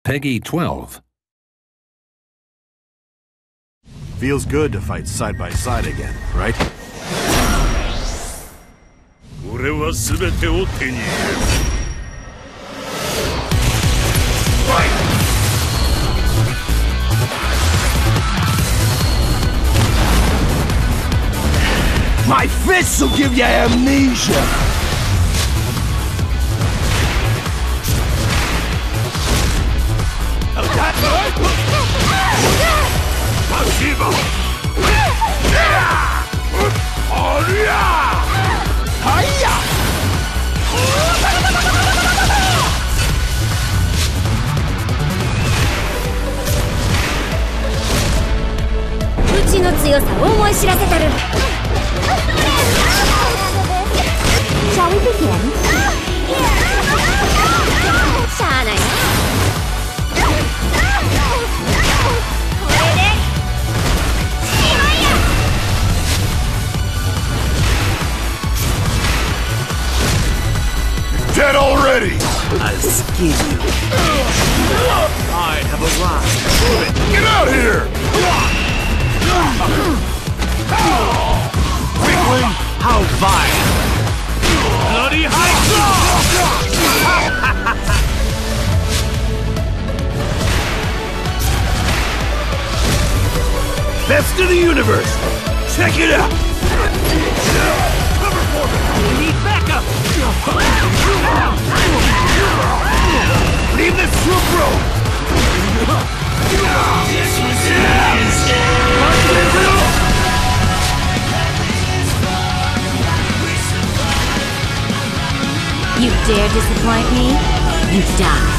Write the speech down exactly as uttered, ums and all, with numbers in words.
Peggy twelve. Feels good to fight side by side again, right? 俺は全てを手に入れる。 My fists will give you amnesia! Спасибо! Hiya! うちの強さを思い知らせたる。Shall we begin? しゃあないな。これでしまいや。 Dead already! I'll skin you. I have arrived. Get out here! Weakling, how vile! Bloody high Best of the universe! Check it out! Cover for me! We need backup! Leave this troop road! This was You dare disappoint me? You die.